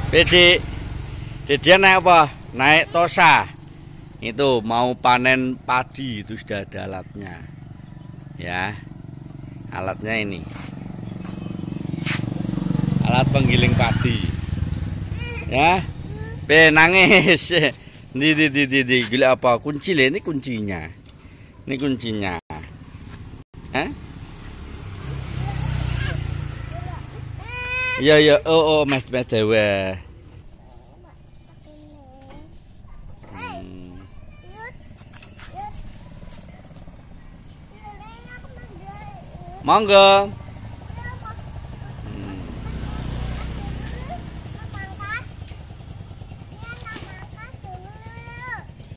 Bedi, dia naik apa? Naik tosa. Itu mau panen padi, itu sudah ada alatnya. Ya, alatnya ini. Alat penggiling padi. Ya, nangis. Di, gila apa? Kunci le, ini kuncinya. Ini kuncinya. Iya, oh, mes dewe. Monggo.